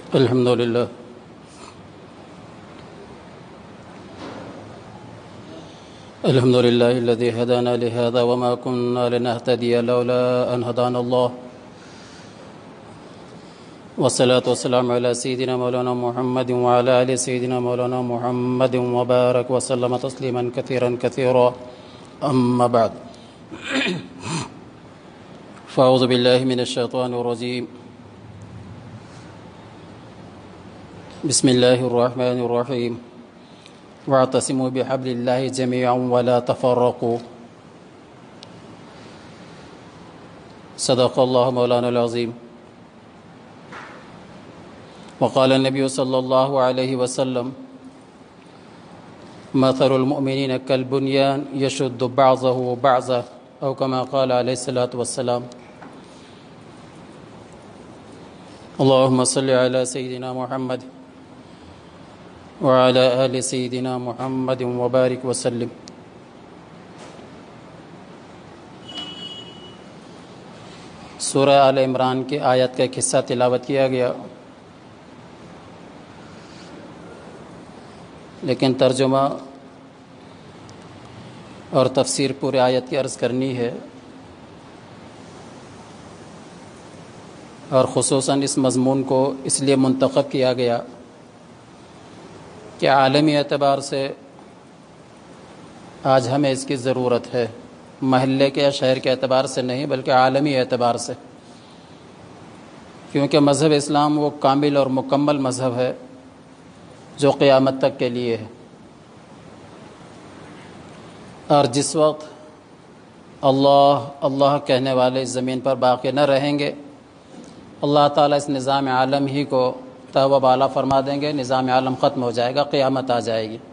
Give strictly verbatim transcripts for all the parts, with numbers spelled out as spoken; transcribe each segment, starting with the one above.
الحمد لله الحمد لله الذي هدانا لهذا وما كنا لنهتدي لولا أن هدانا الله والصلاة والسلام على سيدنا مولانا محمد وعلى آل سيدنا مولانا محمد وبارك وسلم تسليما كثيرا كثيرا أما بعد فأعوذ بالله من الشيطان الرجيم بسم الله الرحمن الرحيم واعتصموا بحبل الله جميعا ولا تفرقوا صدق الله مولانا العظيم وقال النبي صلى الله عليه وسلم مثل المؤمنين كالبنيان يشد بعضه بعضا أو كما قال عليه الصلاة والسلام اللهم صل على سيدنا محمد وعلى آل سيدنا محمد وبارك وسلم سورہ آل عمران کے آیت کا ایک حصہ تلاوت کیا گیا، لیکن ترجمہ اور تفسیر پورے آیت کی عرض کرنی ہے، اور خصوصاً اس مضمون کو اس لیے منتخب کیا گیا کہ عالمی اعتبار سے آج ہمیں اس کی ضرورت ہے، محلے کے یا شہر کے اعتبار سے نہیں بلکہ عالمی اعتبار سے، کیونکہ مذہب اسلام وہ کامل اور مکمل مذہب ہے جو قیامت تک کے لیے ہے، اور جس وقت اللہ اللہ کہنے والے اس زمین پر باقی نہ رہیں گے، اللہ تعالیٰ اس نظام عالم ہی کو تہو بالا فرما دیں گے، نظام عالم ختم ہو جائے گا، قیامت آ جائے گی۔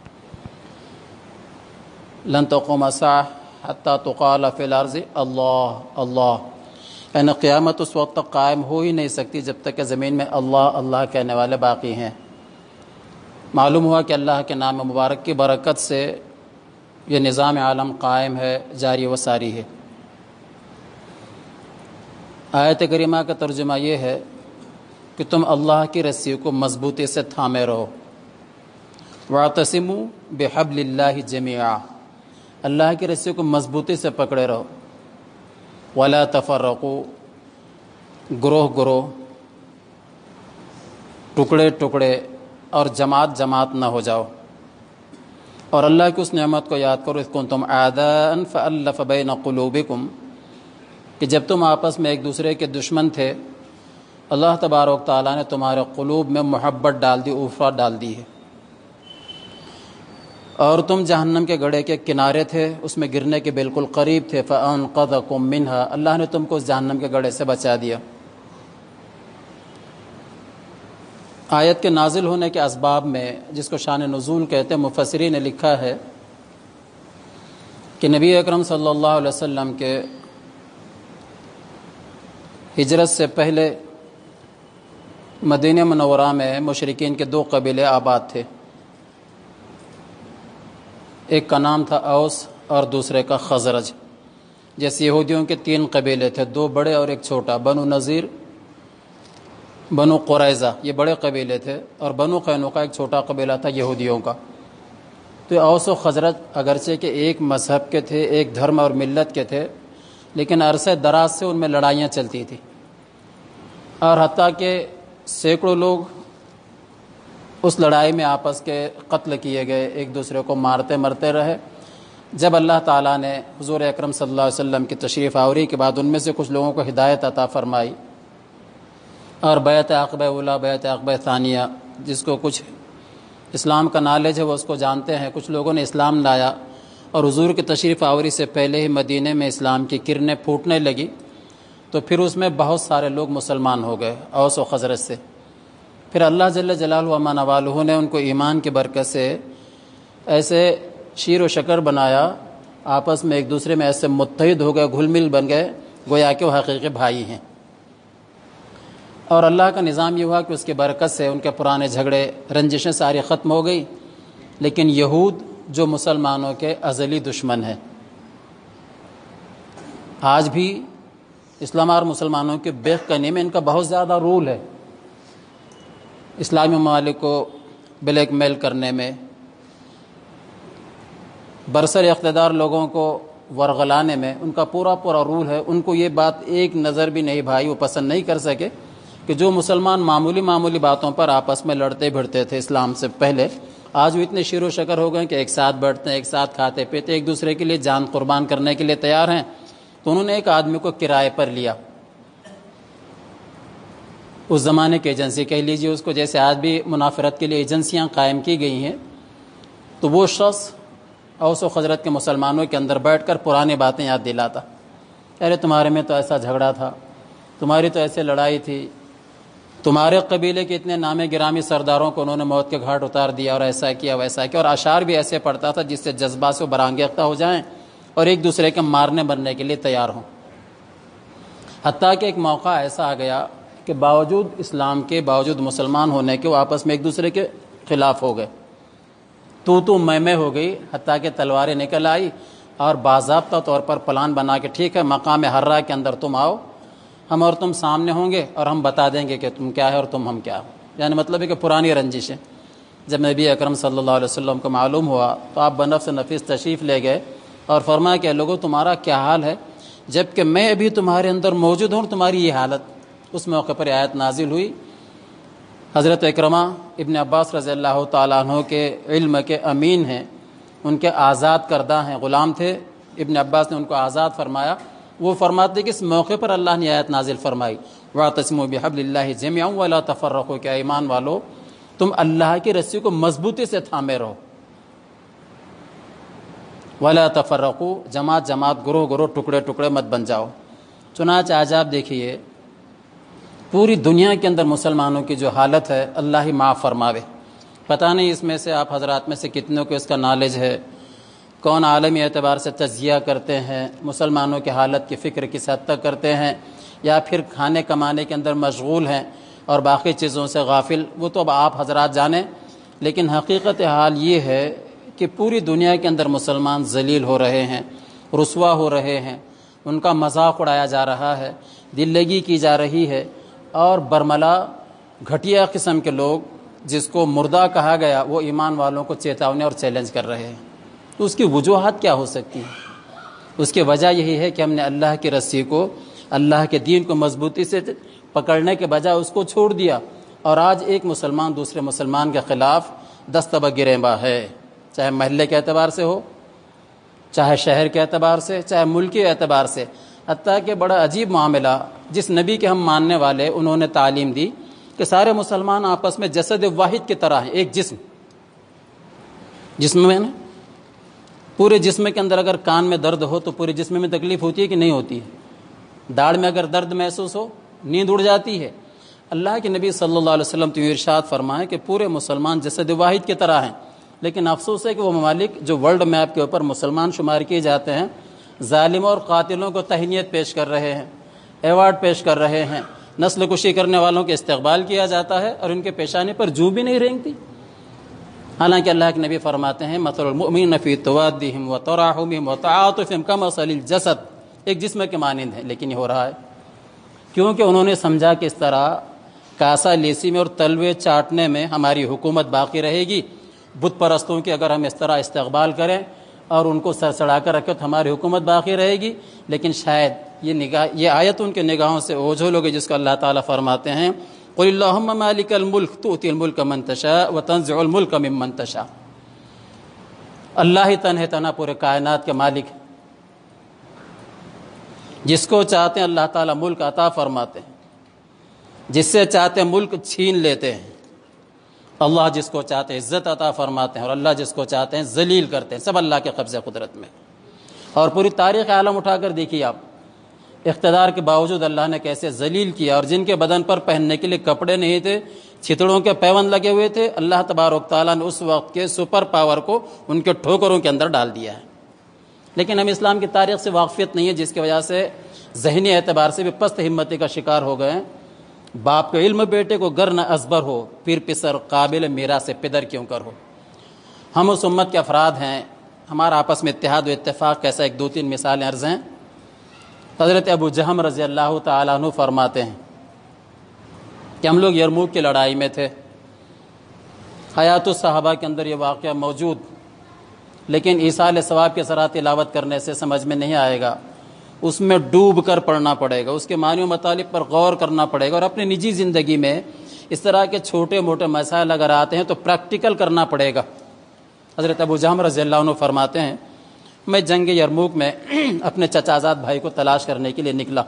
لن تقوم الساعة حتى تقال في الارض اللہ اللہ، یعنی قیامت اس وقت تک قائم ہو ہی نہیں سکتی جب تک کہ زمین میں اللہ اللہ کہنے والے باقی ہیں۔ معلوم ہوا کہ اللہ کے نام مبارک کی برکت سے یہ نظام عالم قائم ہے، جاری و ساری ہے۔ آیت کریمہ کا ترجمہ یہ ہے کہ تم اللہ کی رسی کو مضبوطی سے تھامے رہو، وَاعْتَصِمُوا بِحَبْلِ اللَّهِ جَمِيعًا، اللہ کی رسی کو مضبوطی سے پکڑے رہو، وَلَا تَفَرَّقُوا، گروہ گروہ، ٹکڑے ٹکڑے اور جماعت جماعت نہ ہو جاؤ، اور اللہ کی اس نعمت کو یاد کرو، اِذْ كُنْتُمْ أَعْدَاءً فَأَلَّفَ بَيْنَ قُلُوبِكُمْ، کہ جب تم آپس میں ایک دوسرے کے دشمن تھے، اللہ تبارک تعالیٰ نے تمہارے قلوب میں محبت ڈال دی، الفت ڈال دی ہے، اور تم جہنم کے گڑھے کے کنارے تھے، اس میں گرنے کے بالکل قریب تھے، فَأَنْقَذَكُم مِّنْهَا، اللہ نے تم کو اس جہنم کے گڑھے سے بچا دیا۔ آیت کے نازل ہونے کے اسباب میں جس کو شان نزول کہتے ہیں، مفسرین نے لکھا ہے کہ نبی اکرم صلی اللہ علیہ وسلم کے ہجرت سے پہلے مدینہ منورہ میں مشرکین کے دو قبیلے آباد تھے، ایک کا نام تھا اوس اور دوسرے کا خزرج۔ جیسے یہودیوں کے تین قبیلے تھے، دو بڑے اور ایک چھوٹا، بنو نذیر، بنو قریظہ، یہ بڑے قبیلے تھے، اور بنو قینقاع ایک چھوٹا قبیلہ تھا یہودیوں کا۔ تو اوس و خزرج اگرچہ کہ ایک مذہب کے تھے، ایک دھرم اور ملت کے تھے، لیکن عرصہ دراز سے ان میں لڑائیاں چلتی تھیں، اور حتیٰ کہ سینکڑوں لوگ اس لڑائی میں آپس کے قتل کیے گئے، ایک دوسرے کو مارتے مرتے رہے۔ جب اللہ تعالیٰ نے حضور اکرم صلی اللہ علیہ وسلم کی تشریف آوری کے بعد ان میں سے کچھ لوگوں کو ہدایت عطا فرمائی، اور بیعت عقبہ اولیٰ، بیعت عقبہ ثانیہ، جس کو کچھ اسلام کا نالج ہے وہ اس کو جانتے ہیں، کچھ لوگوں نے اسلام لایا، اور حضور کی تشریف آوری سے پہلے ہی مدینے میں اسلام کی کرنیں پھوٹنے لگی، تو پھر اس میں بہت سارے لوگ مسلمان ہو گئے اوس و خزرج سے۔ پھر اللہ جل جلالہ و من والہ نے ان کو ایمان کی برکت سے ایسے شیر و شکر بنایا، آپس میں ایک دوسرے میں ایسے متحد ہو گئے، گھل مل بن گئے، گویا کہ وہ حقیقی بھائی ہیں۔ اور اللہ کا نظام یہ ہوا کہ اس کی برکت سے ان کے پرانے جھگڑے رنجشیں ساری ختم ہو گئی، لیکن یہود جو مسلمانوں کے ازلی دشمن ہیں، آج بھی اسلام اور مسلمانوں کے بیخ کرنے میں ان کا بہت زیادہ رول ہے، اسلامی ممالک کو بلیک میل کرنے میں، برسر اقتدار لوگوں کو ورغلانے میں ان کا پورا پورا رول ہے۔ ان کو یہ بات ایک نظر بھی نہیں بھائی، وہ پسند نہیں کر سکے کہ جو مسلمان معمولی معمولی باتوں پر آپس میں لڑتے بھڑتے تھے اسلام سے پہلے، آج وہ اتنے شیر و شکر ہو گئے کہ ایک ساتھ بیٹھتے ہیں، ایک ساتھ کھاتے پیتے، ایک دوسرے کے لیے جان قربان کرنے کے لیے تیار ہیں۔ تو انہوں نے ایک آدمی کو کرائے پر لیا، اس زمانے کی ایجنسی کہہ لیجیے اس کو، جیسے آج بھی منافرت کے لیے ایجنسیاں قائم کی گئی ہیں۔ تو وہ شخص اوس و خزرج کے مسلمانوں کے اندر بیٹھ کر پرانی باتیں یاد دلاتا، ارے تمہارے میں تو ایسا جھگڑا تھا، تمہاری تو ایسے لڑائی تھی، تمہارے قبیلے کے اتنے نامے گرامی سرداروں کو انہوں نے موت کے گھاٹ اتار دیا، اور ایسا کیا ویسا کیا، اور اشعار بھی ایسے پڑھتا تھا جس سے جذبات سے برانگیختہ ہو جائیں اور ایک دوسرے کے مارنے مرنے کے لیے تیار ہوں۔ حتیٰ کہ ایک موقع ایسا آ گیا کہ باوجود اسلام کے، باوجود مسلمان ہونے کے، وہ آپس میں ایک دوسرے کے خلاف ہو گئے، تو تو میں میں ہو گئی، حتیٰ کہ تلواریں نکل آئی اور باضابطہ طور پر پلان بنا کے ٹھیک ہے مقام حرہ کے اندر تم آؤ، ہم اور تم سامنے ہوں گے اور ہم بتا دیں گے کہ تم کیا ہے اور تم ہم کیا ہو۔ یعنی مطلب ہے کہ پرانی رنجشیں جب نبی اکرم صلی اللہ علیہ وسلم کو معلوم ہوا تو آپ بنفس نفیس تشریف لے گئے اور فرمایا کہ لوگوں تمہارا کیا حال ہے، جب کہ میں ابھی تمہارے اندر موجود ہوں تمہاری یہ حالت۔ اس موقع پر آیت نازل ہوئی، حضرت اکرمہ ابن عباس رضی اللہ تعالیٰ عنہ کے علم کے امین ہیں، ان کے آزاد کردہ ہیں، غلام تھے، ابن عباس نے ان کو آزاد فرمایا۔ وہ فرماتے کہ اس موقع پر اللہ نے آیت نازل فرمائی، وَاعْتَصِمُوا بِحَبْلِ اللَّهِ جَمِيعًا وَلَا تَفَرَّقُوا، کہ ایمان والو تم اللہ کی رسی کو مضبوطی سے تھامے رہو، وَلَا تَفَرَّقُوا، جماعت جماعت، گروہ گروہ، ٹکڑے ٹکڑے مت بن جاؤ۔ چنانچہ آج آپ دیکھیے پوری دنیا کے اندر مسلمانوں کی جو حالت ہے، اللہ ہی معاف فرماوے۔ پتہ نہیں اس میں سے آپ حضرات میں سے کتنوں کو اس کا نالج ہے، کون عالمی اعتبار سے تجزیہ کرتے ہیں، مسلمانوں کی حالت کی فکر کس حد تک کرتے ہیں، یا پھر کھانے کمانے کے اندر مشغول ہیں اور باقی چیزوں سے غافل، وہ تو اب آپ حضرات جانیں۔ لیکن حقیقت حال یہ ہے کہ پوری دنیا کے اندر مسلمان ذلیل ہو رہے ہیں، رسوا ہو رہے ہیں، ان کا مذاق اڑایا جا رہا ہے، دل لگی کی جا رہی ہے، اور برملا گھٹیا قسم کے لوگ جس کو مردہ کہا گیا وہ ایمان والوں کو چیتاونے اور چیلنج کر رہے ہیں۔ تو اس کی وجوہات کیا ہو سکتی ہیں؟ اس کی وجہ یہی ہے کہ ہم نے اللہ کی رسی کو، اللہ کے دین کو مضبوطی سے پکڑنے کے بجائے اس کو چھوڑ دیا، اور آج ایک مسلمان دوسرے مسلمان کے خلاف دستبہ گریباں ہے، چاہے محلے کے اعتبار سے ہو، چاہے شہر کے اعتبار سے، چاہے ملکی اعتبار سے۔ حتیٰ کہ بڑا عجیب معاملہ، جس نبی کے ہم ماننے والے انہوں نے تعلیم دی کہ سارے مسلمان آپس میں جسد واحد کی طرح ہیں، ایک جسم جسم میں نا، پورے جسم کے اندر اگر کان میں درد ہو تو پورے جسم میں تکلیف ہوتی ہے کہ نہیں ہوتی ہے؟ داڑھ میں اگر درد محسوس ہو نیند اڑ جاتی ہے۔ اللہ کے نبی صلی اللہ علیہ وسلم تو ارشاد فرمائے کہ پورے مسلمان جسد واحد کی طرح ہیں، لیکن افسوس ہے کہ وہ ممالک جو ورلڈ میپ کے اوپر مسلمان شمار کیے جاتے ہیں، ظالموں اور قاتلوں کو تہنیت پیش کر رہے ہیں، ایوارڈ پیش کر رہے ہیں، نسل کشی کرنے والوں کے استقبال کیا جاتا ہے، اور ان کے پیشانے پر جو بھی نہیں رینگتی۔ حالانکہ اللہ کے نبی فرماتے ہیں مثل المؤمنین فی توادہم وتراحمہم وتعاطفہم کمثل الجسد، ایک جسم کے مانند ہے، لیکن یہ ہو رہا ہے کیونکہ انہوں نے سمجھا کہ اس طرح کاسا لیسی میں اور تلوے چاٹنے میں ہماری حکومت باقی رہے گی، بت پرستوں کی اگر ہم اس طرح استقبال کریں اور ان کو سرسڑا کر رکھیں تو ہماری حکومت باقی رہے گی۔ لیکن شاید یہ نگاہ یہ آیت ان کے نگاہوں سے اوجھل ہو گئی، جس کو اللہ تعالیٰ فرماتے ہیں قل اللہم مالک الملک تؤتی الملک من تشاء وتنزع الملک ممن تشاء، اللہ ہی تنہ تنہا پورے کائنات کے مالک ہیں، جس کو چاہتے ہیں اللہ تعالیٰ ملک عطا فرماتے ہیں، جس سے چاہتے ہیں ملک چھین لیتے ہیں، اللہ جس کو چاہتے ہیں عزت عطا فرماتے ہیں، اور اللہ جس کو چاہتے ہیں ذلیل کرتے ہیں، سب اللہ کے قبضے قدرت میں۔ اور پوری تاریخ عالم اٹھا کر دیکھیے آپ، اقتدار کے باوجود اللہ نے کیسے ذلیل کیا، اور جن کے بدن پر پہننے کے لیے کپڑے نہیں تھے، چھتڑوں کے پیوند لگے ہوئے تھے، اللہ تبارک تعالیٰ نے اس وقت کے سپر پاور کو ان کے ٹھوکروں کے اندر ڈال دیا ہے۔ لیکن ہم اسلام کی تاریخ سے واقفیت نہیں ہے، جس کی وجہ سے ذہنی اعتبار سے بھی پست ہمتی کا شکار ہو گئے ہیں۔ باپ کے علم بیٹے کو گر نہ ازبر ہو، پھر پسر قابل میرا سے پدر کیوں کر ہو۔ ہم اس امت کے افراد ہیں، ہمارا آپس میں اتحاد و اتفاق کیسا، ایک دو تین مثالیں عرض ہیں۔ حضرت ابو جہم رضی اللہ تعالیٰ عنہ فرماتے ہیں کہ ہم لوگ یرموک کی لڑائی میں تھے، حیات الصحابہ کے اندر یہ واقعہ موجود، لیکن ایصال ثواب کے ذرا تلاوت کرنے سے سمجھ میں نہیں آئے گا، اس میں ڈوب کر پڑھنا پڑے گا، اس کے معنی و مطالب پر غور کرنا پڑے گا، اور اپنی نجی زندگی میں اس طرح کے چھوٹے موٹے مسائل اگر آتے ہیں تو پریکٹیکل کرنا پڑے گا۔ حضرت ابو جہم رضی اللہ عنہ فرماتے ہیں میں جنگ یرموک میں اپنے چچا زاد بھائی کو تلاش کرنے کے لیے نکلا،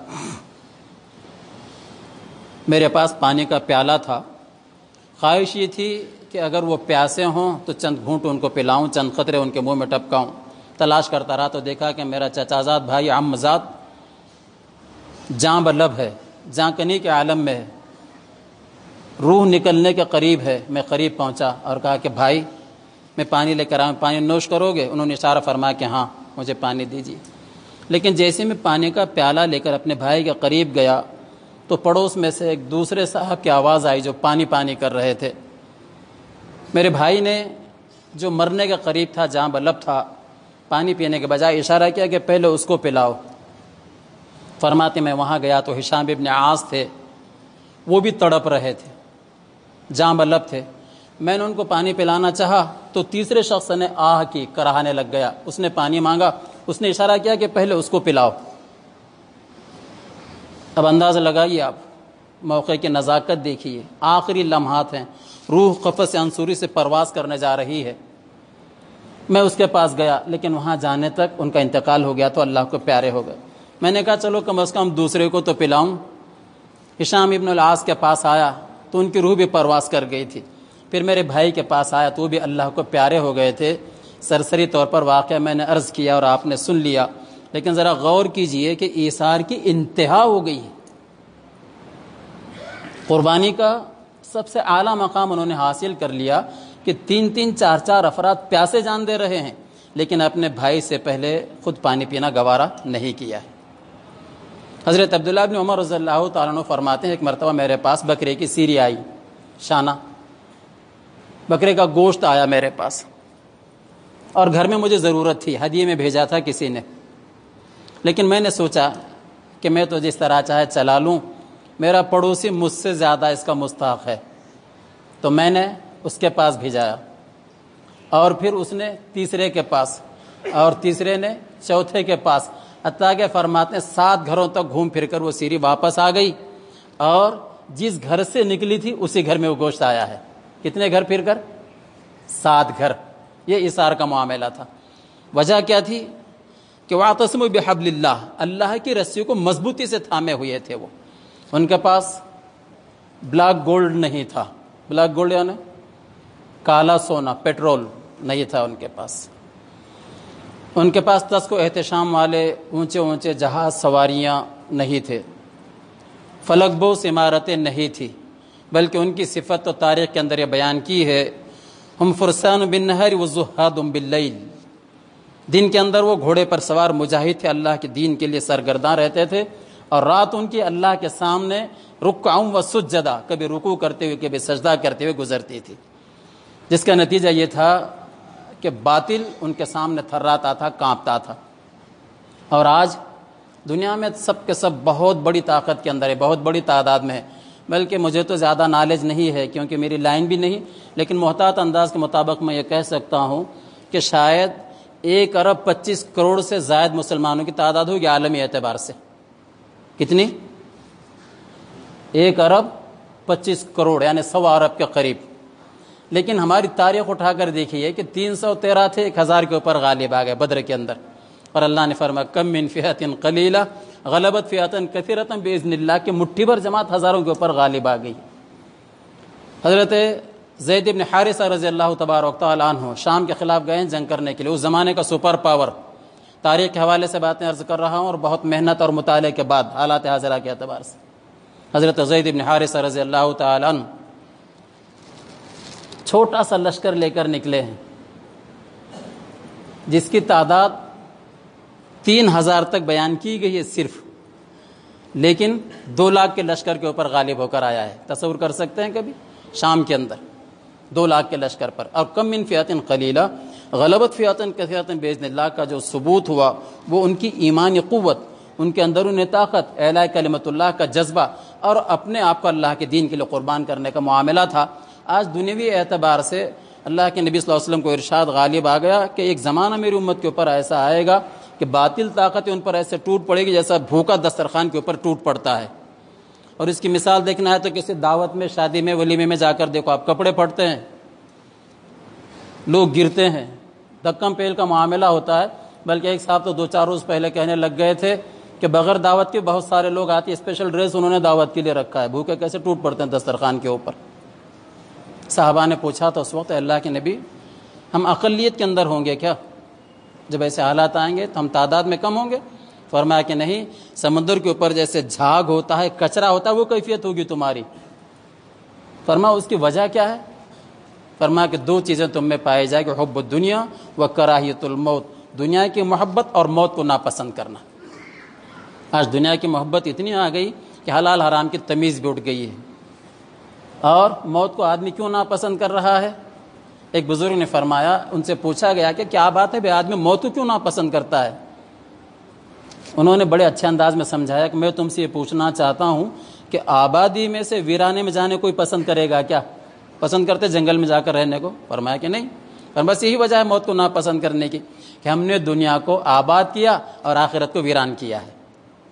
میرے پاس پانی کا پیالہ تھا، خواہش یہ تھی کہ اگر وہ پیاسے ہوں تو چند گھونٹ ان کو پلاؤں، چند قطرے ان کے منہ میں ٹپکاؤں۔ تلاش کرتا رہا تو دیکھا کہ میرا چچا زاد بھائی عم زاد جاں بلب ہے، جاں کنی کے عالم میں ہے، روح نکلنے کے قریب ہے۔ میں قریب پہنچا اور کہا کہ بھائی میں پانی لے کر آؤں، پانی نوش کرو گے؟ انہوں نے اشارہ فرمایا کہ ہاں مجھے پانی دیجیے۔ لیکن جیسے میں پانی کا پیالہ لے کر اپنے بھائی کے قریب گیا تو پڑوس میں سے ایک دوسرے صاحب کی آواز آئی جو پانی پانی کر رہے تھے۔ میرے بھائی نے جو مرنے کے قریب تھا، جاں بلب تھا، پانی پینے کے بجائے اشارہ کیا کہ پہلے اس کو پلاؤ۔ فرماتے میں وہاں گیا تو ہشام ابن عاص تھے، وہ بھی تڑپ رہے تھے، جاں بلب تھے۔ میں نے ان کو پانی پلانا چاہا تو تیسرے شخص نے آہ کی، کراہنے لگ گیا، اس نے پانی مانگا، اس نے اشارہ کیا کہ پہلے اس کو پلاؤ۔ اب اندازہ لگائیے آپ، موقع کی نزاکت دیکھیے، آخری لمحات ہیں، روح قفس انصوری سے پرواز کرنے جا رہی ہے۔ میں اس کے پاس گیا، لیکن وہاں جانے تک ان کا انتقال ہو گیا تو اللہ کو پیارے ہو گئے۔ میں نے کہا چلو کم از کم دوسرے کو تو پلاؤں۔ ہشام ابن العاص کے پاس آیا تو ان کی روح بھی پرواز کر گئی تھی۔ پھر میرے بھائی کے پاس آیا تو وہ بھی اللہ کو پیارے ہو گئے تھے۔ سرسری طور پر واقعہ میں نے عرض کیا اور آپ نے سن لیا، لیکن ذرا غور کیجئے کہ ایثار کی انتہا ہو گئی ہے۔ قربانی کا سب سے اعلیٰ مقام انہوں نے حاصل کر لیا کہ تین تین چار چار افراد پیاسے جان دے رہے ہیں، لیکن اپنے بھائی سے پہلے خود پانی پینا گوارا نہیں کیا ہے۔ حضرت عبداللہ بن عمر رضی اللہ تعالیٰ عنہ فرماتے ہیں ایک مرتبہ میرے پاس بکرے کی سیری آئی، شانہ بکرے کا گوشت آیا میرے پاس، اور گھر میں مجھے ضرورت تھی، ہدیے میں بھیجا تھا کسی نے، لیکن میں نے سوچا کہ میں تو جس طرح چاہے چلا لوں، میرا پڑوسی مجھ سے زیادہ اس کا مستحق ہے، تو میں نے اس کے پاس بھیجایا، اور پھر اس نے تیسرے کے پاس، اور تیسرے نے چوتھے کے پاس، حتیٰ کہ فرماتے ہیں سات گھروں تک گھوم پھر کر وہ سیری واپس آ گئی، اور جس گھر سے نکلی تھی اسی گھر میں وہ گوشت آیا ہے۔ کتنے گھر پھر کر؟ سات گھر۔ یہ ایثار کا معاملہ تھا۔ وجہ کیا تھی کہ وَاعْتَصِمُوا بِحَبْلِ اللَّهِ، اللہ کی رسی کو مضبوطی سے تھامے ہوئے تھے وہ۔ ان کے پاس بلیک گولڈ نہیں تھا، بلیک گولڈ یعنی کالا سونا، پیٹرول نہیں تھا ان کے پاس۔ ان کے پاس تسک و احتشام والے اونچے اونچے جہاز سواریاں نہیں تھے، فلک بوس عمارتیں نہیں تھی، بلکہ ان کی صفت تو تاریخ کے اندر یہ بیان کی ہے، ہم فرسان بالنہار وزہاد باللیل، دن کے اندر وہ گھوڑے پر سوار مجاہد تھے، اللہ کے دین کے لیے سرگرداں رہتے تھے، اور رات ان کی اللہ کے سامنے رکعوں و سجدہ، کبھی رکوع کرتے ہوئے کبھی سجدہ کرتے ہوئے گزرتی تھی، جس کا نتیجہ یہ تھا کہ باطل ان کے سامنے تھراتا تھا، کانپتا تھا۔ اور آج دنیا میں سب کے سب بہت بڑی طاقت کے اندر ہے، بہت بڑی تعداد میں ہے، بلکہ مجھے تو زیادہ نالج نہیں ہے کیونکہ میری لائن بھی نہیں، لیکن محتاط انداز کے مطابق میں یہ کہہ سکتا ہوں کہ شاید ایک ارب پچیس کروڑ سے زائد مسلمانوں کی تعداد ہوگی عالمی اعتبار سے۔ کتنی؟ ایک ارب پچیس کروڑ، یعنی سوا ارب کے قریب۔ لیکن ہماری تاریخ اٹھا کر دیکھیے کہ تین سو تیرہ تھے، ایک ہزار کے اوپر غالب آ گئے بدر کے اندر، اور اللہ نے فرمایا کم من فئۃ قلیلہ غلبت فئۃ کثیرۃ باذن اللہ، کہ مٹھی بھر جماعت ہزاروں کے اوپر غالب آ گئی۔ حضرت زید بن حارثہ رضی اللہ تبارک تعالیٰ عنہ شام کے خلاف گئے ہیں جنگ کرنے کے لیے، اس زمانے کا سپر پاور، تاریخ کے حوالے سے باتیں عرض کر رہا ہوں اور بہت محنت اور مطالعے کے بعد حالات حاضرہ کے اعتبار سے۔ حضرت زید بن حارثہ رضی اللہ تعالیٰ عنہ چھوٹا سا لشکر لے کر نکلے ہیں، جس کی تعداد تین ہزار تک بیان کی گئی ہے صرف، لیکن دو لاکھ کے لشکر کے اوپر غالب ہو کر آیا ہے۔ تصور کر سکتے ہیں کبھی شام کے اندر دو لاکھ کے لشکر پر، اور کم من فئۃ قلیلہ غلبت فئۃ کثیرۃ باذن اللہ کا جو ثبوت ہوا وہ ان کی ایمانی قوت، ان کے اندرون طاقت، اعلاء کلمت اللہ کا جذبہ، اور اپنے آپ کو اللہ کے دین کے لیے قربان کرنے کا معاملہ تھا۔ آج دنیوی اعتبار سے اللہ کے نبی صلی اللہ علیہ وسلم کو ارشاد غالب آ گیا کہ ایک زمانہ میری امت کے اوپر ایسا آئے گا کہ باطل طاقتیں ان پر ایسے ٹوٹ پڑے گی جیسا بھوکا دسترخوان کے اوپر ٹوٹ پڑتا ہے. اور اس کی مثال دیکھنا ہے تو کسی دعوت میں، شادی میں، ولیمے میں جا کر دیکھو، آپ کپڑے پھٹتے ہیں، لوگ گرتے ہیں، دکم پیل کا معاملہ ہوتا ہے. بلکہ ایک صاحب تو دو چار روز پہلے کہنے لگ گئے تھے کہ بغیر دعوت کے بہت سارے لوگ آتے، اسپیشل ڈریس انہوں نے دعوت کے لیے رکھا ہے، بھوکے کیسے ٹوٹ پڑتے ہیں دسترخوان کے اوپر. صحابہ نے پوچھا تو اس وقت اللہ کے نبی ہم اقلیت کے اندر ہوں گے کیا؟ جب ایسے حالات آئیں گے تو ہم تعداد میں کم ہوں گے؟ فرمایا کہ نہیں، سمندر کے اوپر جیسے جھاگ ہوتا ہے، کچرا ہوتا ہے، وہ کیفیت ہوگی تمہاری. فرمایا اس کی وجہ کیا ہے؟ فرمایا کہ دو چیزیں تم میں پائی جائے کہ حب الدنیا و کراہیت الموت، دنیا کی محبت اور موت کو ناپسند کرنا. آج دنیا کی محبت اتنی آ گئی کہ حلال حرام کی تمیز بھی اٹھ گئی ہے. اور موت کو آدمی کیوں ناپسند کر رہا ہے؟ ایک بزرگ نے فرمایا، ان سے پوچھا گیا کہ کیا بات ہے بھئی آدمی موت کو کیوں ناپسند کرتا ہے؟ انہوں نے بڑے اچھے انداز میں سمجھایا کہ میں تم سے یہ پوچھنا چاہتا ہوں کہ آبادی میں سے ویرانے میں جانے کوئی پسند کرے گا کیا؟ پسند کرتے جنگل میں جا کر رہنے کو؟ فرمایا کہ نہیں. اور بس یہی وجہ ہے موت کو ناپسند کرنے کی کہ ہم نے دنیا کو آباد کیا اور آخرت کو ویران کیا ہے.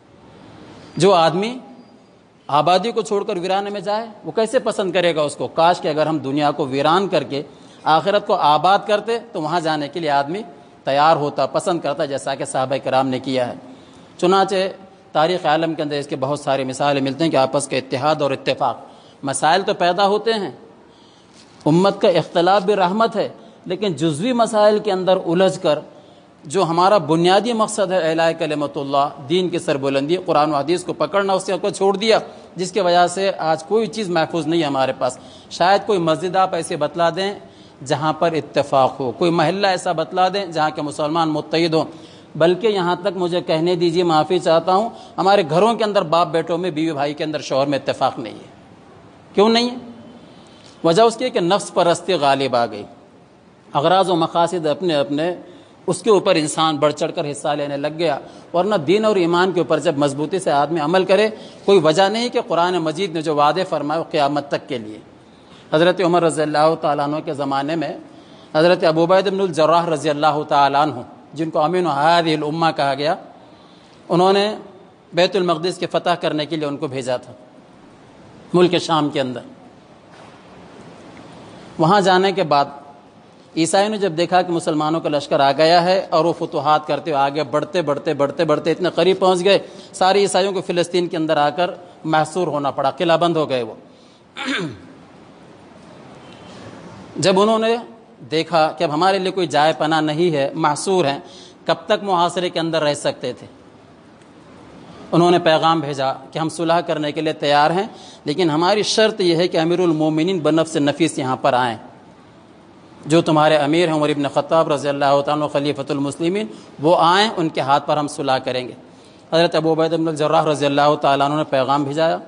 جو آدمی آبادی کو چھوڑ کر ویرانے میں جائے وہ کیسے پسند کرے گا اس کو؟ کاش کہ اگر ہم دنیا کو ویران کر کے آخرت کو آباد کرتے تو وہاں جانے کے لیے آدمی تیار ہوتا، پسند کرتا، جیسا کہ صحابہ کرام نے کیا ہے. چنانچہ تاریخ عالم کے اندر اس کے بہت سارے مثالیں ملتے ہیں کہ آپس کے اتحاد اور اتفاق. مسائل تو پیدا ہوتے ہیں، امت کا اختلاف بھی رحمت ہے، لیکن جزوی مسائل کے اندر الجھ کر جو ہمارا بنیادی مقصد ہے اعلاء کلمت اللہ، دین کی سربلندی، قرآن و حدیث کو پکڑنا، اس کو چھوڑ دیا، جس کی وجہ سے آج کوئی چیز محفوظ نہیں ہے ہمارے پاس. شاید کوئی مسجد آپ ایسے بتلا دیں جہاں پر اتفاق ہو، کوئی محلہ ایسا بتلا دیں جہاں کے مسلمان متحد ہوں. بلکہ یہاں تک مجھے کہنے دیجیے، معافی چاہتا ہوں، ہمارے گھروں کے اندر باپ بیٹوں میں، بیوی بھائی کے اندر، شوہر میں اتفاق نہیں ہے. کیوں نہیں ہے؟ وجہ اس کی کہ نفس پرستی غالب آ گئی، اغراض و مقاصد اپنے اپنے، اس کے اوپر انسان بڑھ چڑھ کر حصہ لینے لگ گیا. ورنہ دین اور ایمان کے اوپر جب مضبوطی سے آدمی عمل کرے، کوئی وجہ نہیں کہ قرآن مجید نے جو وعدے فرمائے وہ قیامت تک کے لیے. حضرت عمر رضی اللہ تعالیٰ عنہ کے زمانے میں حضرت ابو عبیدہ بن الجراح رضی اللہ تعالیٰ عنہ، جن کو امین هذه الامہ کہا گیا، انہوں نے بیت المقدس کے فتح کرنے کے لیے ان کو بھیجا تھا ملک شام کے اندر. وہاں جانے کے بعد عیسائیوں نے جب دیکھا کہ مسلمانوں کا لشکر آ گیا ہے اور وہ فتوحات کرتے ہوئے آگے بڑھتے بڑھتے بڑھتے بڑھتے اتنے قریب پہنچ گئے، سارے عیسائیوں کو فلسطین کے اندر آ کر محصور ہونا پڑا، قلعہ بند ہو گئے وہ. جب انہوں نے دیکھا کہ اب ہمارے لیے کوئی جائے پناہ نہیں ہے، محصور ہیں، کب تک محاصرے کے اندر رہ سکتے تھے، انہوں نے پیغام بھیجا کہ ہم صلح کرنے کے لیے تیار ہیں، لیکن ہماری شرط یہ ہے کہ امیر المومنین بنفس نفیس یہاں پر آئیں. جو تمہارے امیر ہیں عمر ابن خطاب رضی اللہ تعالیٰ خلیفۃ المسلمین، وہ آئیں، ان کے ہاتھ پر ہم صلح کریں گے. حضرت ابو عبیدہ بن الجراح رضی اللہ تعالیٰ عنہ نے پیغام بھیجایا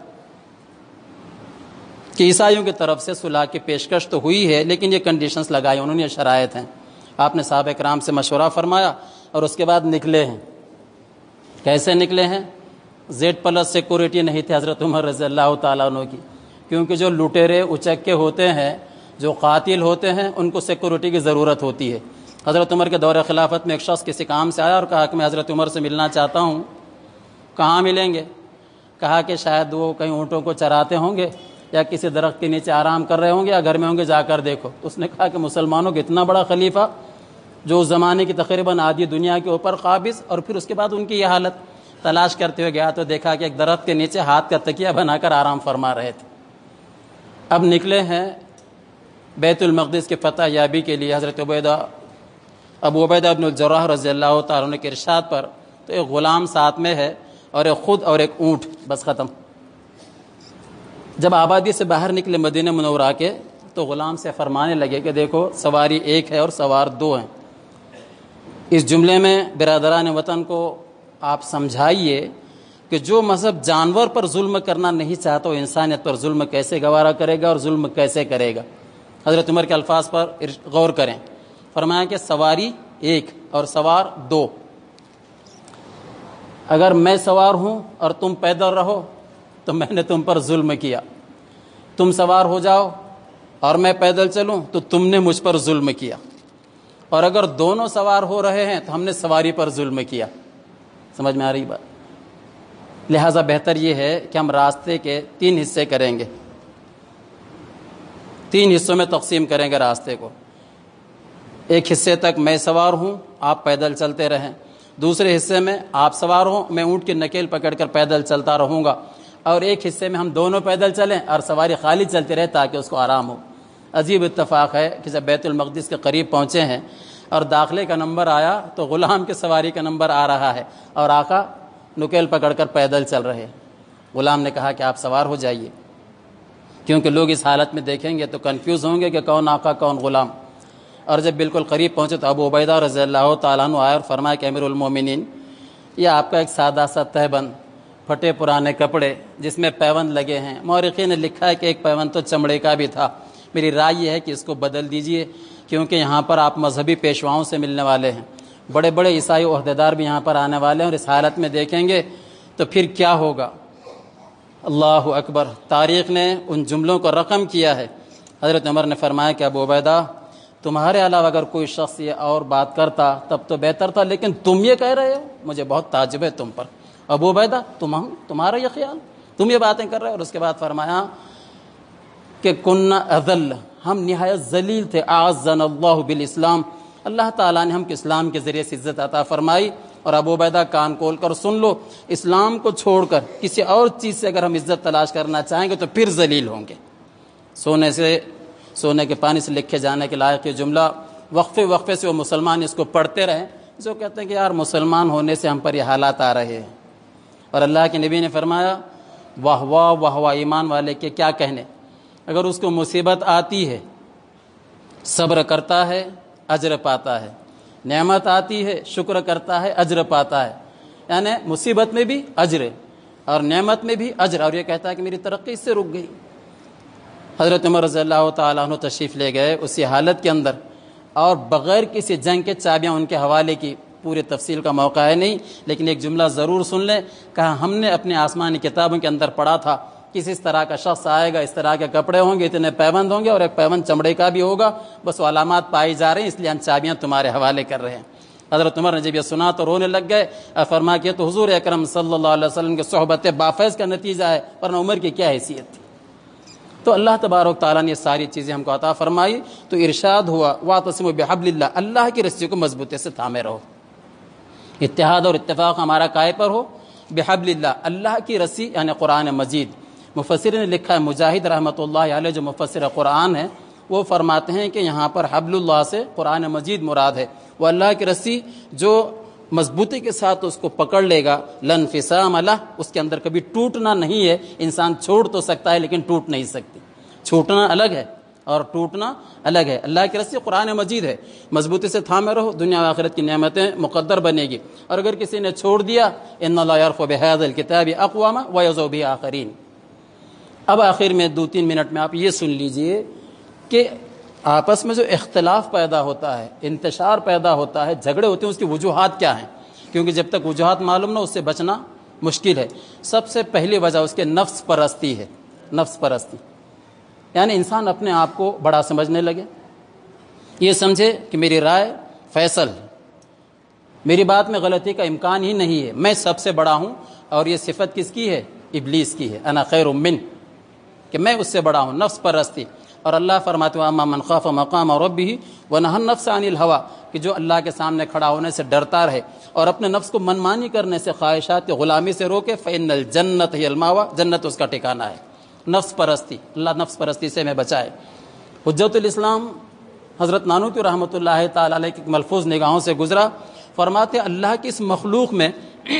کہ عیسائیوں کی طرف سے صلح کی پیشکش تو ہوئی ہے، لیکن یہ کنڈیشنز لگائی انہوں نے، یہ شرائط ہیں. آپ نے صحابہ کرام سے مشورہ فرمایا اور اس کے بعد نکلے ہیں. کیسے نکلے ہیں؟ زیڈ پلس سیکورٹی نہیں تھی حضرت عمر رضی اللہ تعالیٰ عنہ کی، کیونکہ جو لٹیرے اچکے ہوتے ہیں، جو قاتل ہوتے ہیں، ان کو سیکورٹی کی ضرورت ہوتی ہے. حضرت عمر کے دور خلافت میں ایک شخص کسی کام سے آیا اور کہا کہ میں حضرت عمر سے ملنا چاہتا ہوں. کہاں ملیں گے؟ کہا کہ شاید وہ کہیں اونٹوں کو چراتے ہوں گے یا کسی درخت کے نیچے آرام کر رہے ہوں گے یا گھر میں ہوں گے، جا کر دیکھو. اس نے کہا کہ مسلمانوں کا اتنا بڑا خلیفہ جو اس زمانے کی تقریباً آدھی دنیا کے اوپر قابض، اور پھر اس کے بعد ان کی یہ حالت. تلاش کرتے ہوئے گیا تو دیکھا کہ ایک درخت کے نیچے ہاتھ کا تکیہ بنا کر آرام فرما رہے تھے. اب نکلے ہیں بیت المقدس کے فتح یابی کے لیے. حضرت عبیدہ ابو عبیدہ بن الجراح رضی اللہ تعالیٰ عنہ کے ارشاد پر تو ایک غلام ساتھ میں ہے اور ایک خود اور ایک اونٹ، بس ختم. جب آبادی سے باہر نکلے مدینہ منورہ کے تو غلام سے فرمانے لگے کہ دیکھو سواری ایک ہے اور سوار دو ہیں. اس جملے میں برادران وطن کو آپ سمجھائیے کہ جو مذہب جانور پر ظلم کرنا نہیں چاہتا وہ انسانیت پر ظلم کیسے گوارا کرے گا اور ظلم کیسے کرے گا. حضرت عمر کے الفاظ پر غور کریں. فرمایا کہ سواری ایک اور سوار دو. اگر میں سوار ہوں اور تم پیدل رہو تو میں نے تم پر ظلم کیا. تم سوار ہو جاؤ اور میں پیدل چلوں تو تم نے مجھ پر ظلم کیا، اور اگر دونوں سوار ہو رہے ہیں تو ہم نے سواری پر ظلم کیا۔ سمجھ میں آ رہی بات؟ لہٰذا بہتر یہ ہے کہ ہم راستے کے تین حصے کریں گے، تین حصوں میں تقسیم کریں گے راستے کو۔ ایک حصے تک میں سوار ہوں، آپ پیدل چلتے رہیں، دوسرے حصے میں آپ سوار ہوں، میں اونٹ کی نکیل پکڑ کر پیدل چلتا رہوں گا، اور ایک حصے میں ہم دونوں پیدل چلیں اور سواری خالی چلتی رہے تاکہ اس کو آرام ہو۔ عجیب اتفاق ہے کہ جب بیت المقدس کے قریب پہنچے ہیں اور داخلے کا نمبر آیا تو غلام کے سواری کا نمبر آ رہا ہے اور آقا نکیل پکڑ کر پیدل چل رہے ہیں۔ غلام نے کہا کہ آپ سوار ہو جائیے، کیونکہ لوگ اس حالت میں دیکھیں گے تو کنفیوز ہوں گے کہ کون آقا کون غلام۔ اور جب بالکل قریب پہنچے تو ابو عبیدہ رضی اللہ تعالیٰ عنہ آئے اور فرمایا کہ امیر المومنین، یہ آپ کا ایک سادہ سا تہبند، پھٹے پرانے کپڑے جس میں پیوند لگے ہیں، مورخین نے لکھا ہے کہ ایک پیوند تو چمڑے کا بھی تھا، میری رائے یہ ہے کہ اس کو بدل دیجئے، کیونکہ یہاں پر آپ مذہبی پیشواؤں سے ملنے والے ہیں، بڑے بڑے عیسائی عہدیدار بھی یہاں پر آنے والے ہیں، اور اس حالت میں دیکھیں گے تو پھر کیا ہوگا۔ اللہ اکبر، تاریخ نے ان جملوں کو رقم کیا ہے۔ حضرت عمر نے فرمایا کہ ابو عبیدہ، تمہارے علاوہ اگر کوئی شخص یہ اور بات کرتا تب تو بہتر تھا، لیکن تم یہ کہہ رہے ہو، مجھے بہت تعجب ہے تم پر۔ ابو عبیدہ، تم تمہارا یہ خیال، تم یہ باتیں کر رہے ہو؟ اور اس کے بعد فرمایا کہ کننا اذل، ہم نہایت ذلیل تھے، اعزنا اللہ بالاسلام، اللہ تعالیٰ نے ہم کو اسلام کے ذریعے سے عزت عطا فرمائی۔ اور ابو عبیدہ کان کھول کر سن لو، اسلام کو چھوڑ کر کسی اور چیز سے اگر ہم عزت تلاش کرنا چاہیں گے تو پھر ذلیل ہوں گے۔ سونے سے سونے کے پانی سے لکھے جانے کے لائق یہ جملہ، وقفے وقفے سے وہ مسلمان اس کو پڑھتے رہیں، جو کہتے ہیں کہ یار مسلمان ہونے سے ہم پر یہ حالات آ رہے ہیں۔ اور اللہ کے نبی نے فرمایا واہ واہ واہ واہ، ایمان والے کے کیا کہنے، اگر اس کو مصیبت آتی ہے صبر کرتا ہے اجر پاتا ہے، نعمت آتی ہے شکر کرتا ہے اجر پاتا ہے، یعنی مصیبت میں بھی اجر اور نعمت میں بھی اجر، اور یہ کہتا ہے کہ میری ترقی اس سے رک گئی۔ حضرت عمر رضی اللہ تعالیٰ عنہ تشریف لے گئے اسی حالت کے اندر، اور بغیر کسی جنگ کے چابیاں ان کے حوالے کی، پوری تفصیل کا موقع ہے نہیں، لیکن ایک جملہ ضرور سن لیں، کہا ہم نے اپنے آسمانی کتابوں کے اندر پڑھا تھا کسی اس طرح کا شخص آئے گا، اس طرح کے کپڑے ہوں گے، اتنے پیوند ہوں گے، اور ایک پیوند چمڑے کا بھی ہوگا، بس وہ علامات پائی جا رہی ہیں، اس لیے ہم چابیاں تمہارے حوالے کر رہے ہیں۔ حضرت عمر نے جب یہ سنا تو رونے لگ گئے، اور فرمایا کہ تو حضور اکرم صلی اللہ علیہ وسلم کے صحبت بافیض کا نتیجہ ہے، ورنہ عمر کی کیا حیثیت تھی۔ تو اللہ تبارک تعالیٰ نے یہ ساری چیزیں ہم کو عطا فرمائی، تو ارشاد ہوا واعتصموا بحبل اللہ، اللہ کی رسی کو مضبوطی سے تھامے رہو، اتحاد اور اتفاق ہمارا کائے پر ہو، بحبل اللہ، اللہ کی رسی یعنی قرآن مجید۔ مفسر نے لکھا ہے، مجاہد رحمۃ اللہ علیہ جو مفسر قرآن ہے، وہ فرماتے ہیں کہ یہاں پر حبل اللہ سے قرآن مجید مراد ہے، وہ اللہ کی رسی جو مضبوطی کے ساتھ اس کو پکڑ لے گا، لن فسام اللہ، اس کے اندر کبھی ٹوٹنا نہیں ہے، انسان چھوڑ تو سکتا ہے لیکن ٹوٹ نہیں سکتی، چھوٹنا الگ ہے اور ٹوٹنا الگ ہے۔ اللہ کی رسی قرآن مجید ہے، مضبوطی سے تھامے رہو، دنیا و آخرت کی نعمتیں مقدر بنے گی، اور اگر کسی نے چھوڑ دیا، ان اللہ یرفع بہذا الکتاب اقوام ویضع بہ آخرین۔ اب آخر میں دو تین منٹ میں آپ یہ سن لیجئے کہ آپس میں جو اختلاف پیدا ہوتا ہے، انتشار پیدا ہوتا ہے، جھگڑے ہوتے ہیں، اس کی وجوہات کیا ہیں، کیونکہ جب تک وجوہات معلوم نہ اس سے بچنا مشکل ہے۔ سب سے پہلی وجہ اس کے نفس پرستی ہے، نفس پرستی، یعنی انسان اپنے آپ کو بڑا سمجھنے لگے، یہ سمجھے کہ میری رائے فیصل، میری بات میں غلطی کا امکان ہی نہیں ہے، میں سب سے بڑا ہوں، اور یہ صفت کس کی ہے؟ ابلیس کی ہے، انا خیر من، کہ میں اس سے بڑا ہوں، نفس پرستی۔ اور اللہ فرماتے ہیں اما من خاف مقام ربہ ونہى النفس عن الہوى، کہ جو اللہ کے سامنے کھڑا ہونے سے ڈرتا رہے اور اپنے نفس کو منمانی کرنے سے، خواہشات کی غلامی سے روکے، فإن الجنۃ ہی المأوى، جنت اس کا ٹھکانہ ہے۔ نفس پرستی، اللہ نفس پرستی سے ہمیں بچائے۔ حجت الاسلام حضرت نانوتوی رحمۃ اللہ تعالی علیہ کی ملفوظ نگاہوں سے گزرا، فرماتے اللہ کی اس مخلوق میں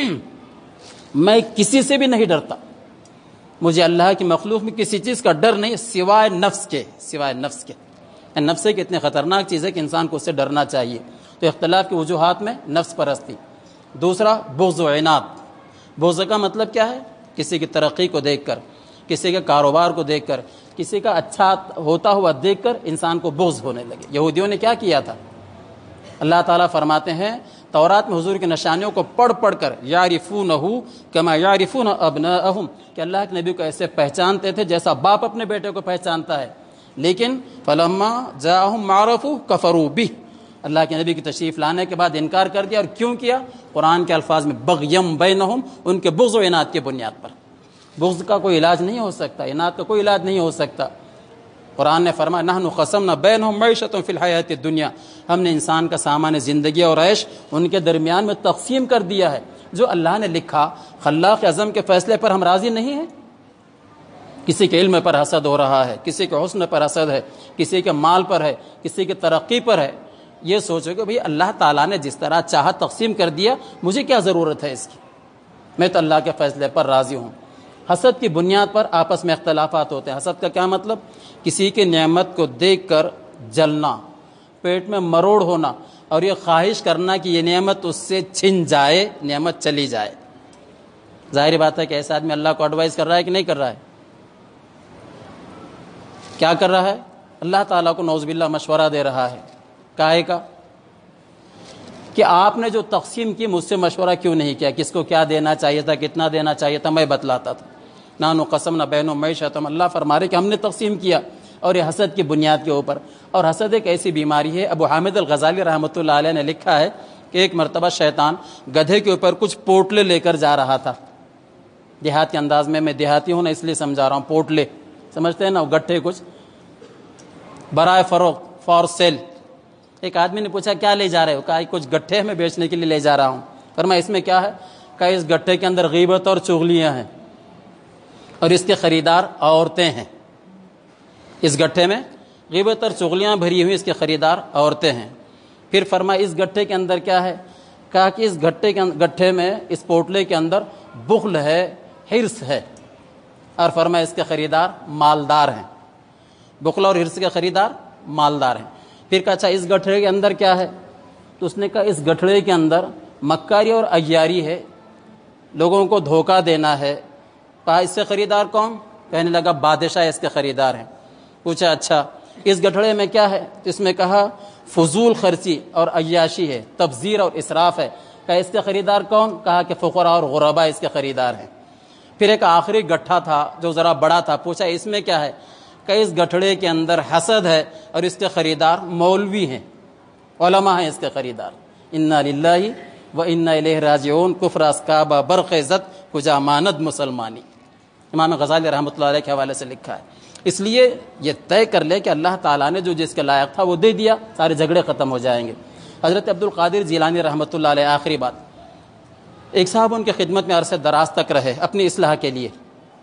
میں کسی سے بھی نہیں ڈرتا، مجھے اللہ کی مخلوق میں کسی چیز کا ڈر نہیں سوائے نفس کے، سوائے نفس کے۔ نفس کی اتنی خطرناک چیز ہے کہ انسان کو اس سے ڈرنا چاہیے۔ تو اختلاف کی وجوہات میں نفس پرستی۔ دوسرا بغض و عناد، بغض کا مطلب کیا ہے؟ کسی کی ترقی کو دیکھ کر، کسی کے کاروبار کو دیکھ کر، کسی کا اچھا ہوتا ہوا دیکھ کر انسان کو بغض ہونے لگے۔ یہودیوں نے کیا کیا تھا؟ اللہ تعالیٰ فرماتے ہیں تورات میں حضور کی نشانیوں کو پڑھ پڑھ کر یعرفونہ کما یعرفون ابناءہم، کہ اللہ کے نبی کو ایسے پہچانتے تھے جیسا باپ اپنے بیٹے کو پہچانتا ہے۔ لیکن فلما جاءہم ما عرفوا کفروا بہ، اللہ کے نبی کی تشریف لانے کے بعد انکار کر دیا. اور کیوں کیا؟ قرآن کے الفاظ میں بغیم بینہم، ان کے بغض و عناد کی بنیاد پر. بغض کا کوئی علاج نہیں ہو سکتا، عناد کا کوئی علاج نہیں ہو سکتا. قرآن نے فرمایا نحن قسمنا بینہم معیشتہم فی الحیاۃ الدنیا، ہم نے انسان کا سامان زندگی اور عیش ان کے درمیان میں تقسیم کر دیا ہے. جو اللہ نے لکھا، خلاق اعظم کے فیصلے پر ہم راضی نہیں ہیں. کسی کے علم پر حسد ہو رہا ہے، کسی کے حسن پر حسد ہے، کسی کے مال پر ہے، کسی کی ترقی پر ہے. یہ سوچو کہ بھئی اللہ تعالیٰ نے جس طرح چاہا تقسیم کر دیا، مجھے کیا ضرورت ہے اس کی؟ میں تو اللہ کے فیصلے پر راضی ہوں. حسد کی بنیاد پر آپس میں اختلافات ہوتے ہیں. حسد کا کیا مطلب؟ کسی کی نعمت کو دیکھ کر جلنا، پیٹ میں مروڑ ہونا، اور یہ خواہش کرنا کہ یہ نعمت اس سے چھن جائے، نعمت چلی جائے. ظاہر بات ہے کہ ایسا آدمی اللہ کو ایڈوائز کر رہا ہے کہ نہیں کر رہا ہے؟ کیا کر رہا ہے؟ اللہ تعالیٰ کو نعوذ باللہ مشورہ دے رہا ہے. کاہے کا؟ کہ آپ نے جو تقسیم کی مجھ سے مشورہ کیوں نہیں کیا؟ کس کو کیا دینا چاہیے تھا، کتنا دینا چاہیے تھا، میں بتلاتا تھا. نحن قسمنا بینہم معیشتہم، اللہ فرما رہے کہ ہم نے تقسیم کیا، اور یہ حسد کی بنیاد کے اوپر. اور حسد ایک ایسی بیماری ہے، ابو حامد الغزالی رحمۃ اللہ علیہ نے لکھا ہے کہ ایک مرتبہ شیطان گدھے کے اوپر کچھ پوٹلے لے کر جا رہا تھا. دیہات کے انداز میں، میں دیہاتی ہوں نا اس لیے سمجھا رہا ہوں. پوٹلے سمجھتے ہیں نا، گٹھے کچھ برائے فروخت، فار سیل. ایک آدمی نے پوچھا کیا لے جا رہے ہو؟ کہا کچھ گٹھے میں بیچنے کے لیے لے جا رہا ہوں. فرمایا اس میں کیا ہے؟ کہا اس گٹھے کے اندر غیبت اور چغلیاں ہیں، اور اس کے خریدار عورتیں ہیں. اس گٹھے میں غیبت اور چغلیاں بھری ہوئی، اس کے خریدار عورتیں ہیں. پھر فرمایا اس گٹھے کے اندر کیا ہے؟ کہا کہ اس گٹھے کے گٹھے میں، اس پوٹلے کے اندر بخل ہے، حرص ہے. اور فرمایا اس کے خریدار مالدار ہیں. بخل اور حرص کے خریدار مالدار ہیں. پھر کہا اچھا اس گٹھڑے کے اندر کیا ہے؟ تو اس نے کہا اس گٹھڑے کے اندر مکاری اور عیاری ہے، لوگوں کو دھوکہ دینا ہے. کہا اس سے خریدار کون؟ کہنے لگا بادشاہ اس کے خریدار ہیں. پوچھا اچھا اس گٹھڑے میں کیا ہے؟ تو اس میں کہا فضول خرچی اور عیاشی ہے، تبذیر اور اسراف ہے. کہا اس کے خریدار کون؟ کہا کہ فقراء اور غرباء اس کے خریدار ہیں. پھر ایک آخری گٹھا تھا جو ذرا بڑا تھا. پوچھا اس میں کیا ہے؟ کہ اس گٹھڑے کے اندر حسد ہے، اور اس کے خریدار مولوی ہیں، علماء ہیں اس کے خریدار. انا للہ و انا الیہ راجعون، کفر اسکابہ برق عزت کجا ماند مسلمانی. امام غزالی رحمۃ اللہ علیہ کے حوالے سے لکھا ہے. اس لیے یہ طے کر لے کہ اللہ تعالیٰ نے جو جس کے لائق تھا وہ دے دیا، سارے جھگڑے ختم ہو جائیں گے. حضرت عبد القادر جیلانی رحمۃ اللہ علیہ، آخری بات، ایک صاحب ان کی خدمت میں عرصے دراز تک رہے اپنی اصلاح کے لیے،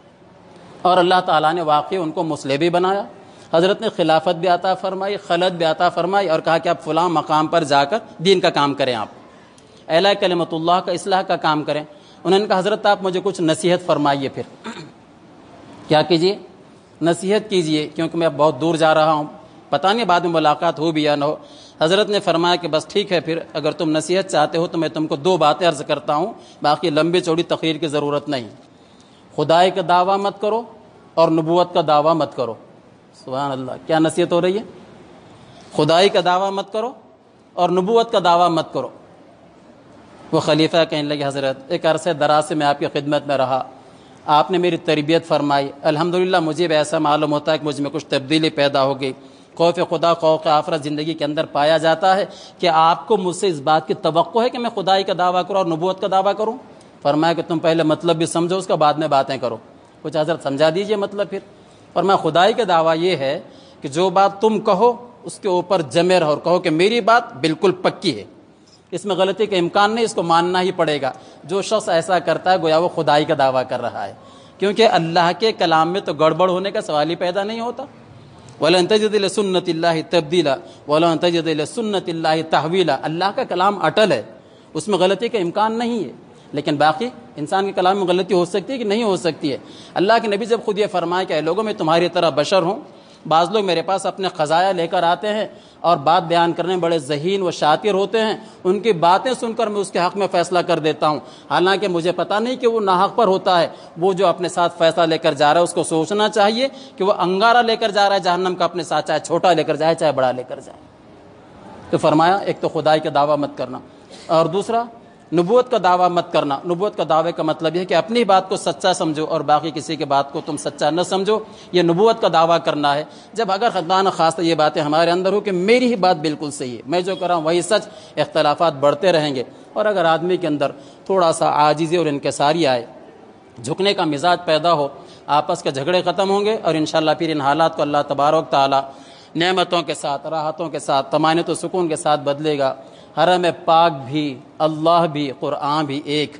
اور اللہ تعالیٰ نے واقعی ان کو مصلح بھی بنایا. حضرت نے خلافت بھی عطا فرمائی، خلعت بھی عطا فرمائی، اور کہا کہ آپ فلاں مقام پر جا کر دین کا کام کریں، آپ اعلیٰ کلمت اللہ کا اصلاح کا کام کریں. انہوں نے کہا حضرت آپ مجھے کچھ نصیحت فرمائیے. پھر کیا کیجیے؟ نصیحت کیجیے، کیونکہ میں بہت دور جا رہا ہوں، پتہ نہیں بعد میں ملاقات ہو بھی یا نہ ہو. حضرت نے فرمایا کہ بس ٹھیک ہے، پھر اگر تم نصیحت چاہتے ہو تو میں تم کو دو باتیں عرض کرتا ہوں، باقی لمبی چوڑی تقریر کی ضرورت نہیں. خدائی کا دعویٰ مت کرو اور نبوت کا دعویٰ مت کرو. سبحان اللہ، کیا نصیحت ہو رہی ہے؟ خدائی کا دعویٰ مت کرو اور نبوت کا دعویٰ مت کرو. وہ خلیفہ کہنے لگے حضرت ایک عرصے دراز سے میں آپ کی خدمت میں رہا، آپ نے میری تربیت فرمائی، الحمدللہ مجھے بھی ایسا معلوم ہوتا ہے کہ مجھ میں کچھ تبدیلی پیدا ہو گئی. خوف خدا، خوف آخرت زندگی کے اندر پایا جاتا ہے. کہ آپ کو مجھ سے اس بات کی توقع ہے کہ میں خدائی کا دعویٰ کروں اور نبوت کا دعویٰ کروں؟ فرمایا کہ تم پہلے مطلب بھی سمجھو اس کا، بعد میں باتیں کرو. کچھ حضرت سمجھا دیجئے مطلب. پھر فرمایا خدائی کا دعویٰ یہ ہے کہ جو بات تم کہو اس کے اوپر جمے رہو، اور کہو کہ میری بات بالکل پکی ہے، اس میں غلطی کا امکان نہیں، اس کو ماننا ہی پڑے گا. جو شخص ایسا کرتا ہے گویا وہ خدائی کا دعویٰ کر رہا ہے، کیونکہ اللہ کے کلام میں تو گڑبڑ ہونے کا سوال ہی پیدا نہیں ہوتا. وَلَن تَجِدَ لِسُنَّتِ اللَّهِ تَبْدِيلًا وَلَن تَجِدَ لِسُنَّتِ اللَّهِ تَحْوِيلًا. اللہ کا کلام اٹل ہے، اس میں غلطی کا امکان نہیں ہے. لیکن باقی انسان کے کلام میں غلطی ہو سکتی ہے کہ نہیں ہو سکتی ہے. اللہ کے نبی جب خود یہ فرمائے کہ اے لوگوں میں تمہاری طرح بشر ہوں، بعض لوگ میرے پاس اپنے خزایا لے کر آتے ہیں اور بات بیان کرنے میں بڑے ذہین و شاطر ہوتے ہیں، ان کی باتیں سن کر میں اس کے حق میں فیصلہ کر دیتا ہوں، حالانکہ مجھے پتہ نہیں کہ وہ ناحق پر ہوتا ہے. وہ جو اپنے ساتھ فیصلہ لے کر جا رہا ہے اس کو سوچنا چاہیے کہ وہ انگارہ لے کر جا رہا ہے جہنم کا اپنے ساتھ، چاہے چھوٹا لے کر جائے چاہے بڑا لے کر جائے. تو فرمایا ایک تو خدائی کا دعویٰ مت کرنا، اور دوسرا نبوت کا دعویٰ مت کرنا. نبوت کا دعوے کا مطلب یہ ہے کہ اپنی بات کو سچا سمجھو اور باقی کسی کی بات کو تم سچا نہ سمجھو. یہ نبوت کا دعویٰ کرنا ہے. جب اگر خدا نخواستہ یہ باتیں ہمارے اندر ہو کہ میری ہی بات بالکل صحیح ہے, میں جو کر رہا ہوں وہی سچ, اختلافات بڑھتے رہیں گے. اور اگر آدمی کے اندر تھوڑا سا عاجزی اور انکساری آئے, جھکنے کا مزاج پیدا ہو, آپس کے جھگڑے ختم ہوں گے اور انشاءاللہ پھر ان حالات کو اللہ تبارک تعالی نعمتوں کے ساتھ, راحتوں کے ساتھ, طمانینت و سکون کے ساتھ بدلے گا. حرم پاک بھی, اللہ بھی, قرآن بھی ایک.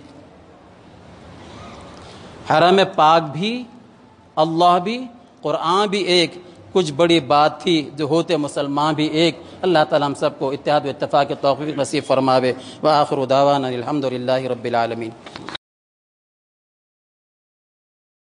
حرم پاک بھی, اللہ بھی, قرآن بھی ایک. کچھ بڑی بات تھی جو ہوتے مسلمان بھی ایک. اللہ تعالی ہم سب کو اتحاد و اتفاق کی توفیق نصیب فرماوے. وآخر دعوانا الحمد للہ رب العالمین.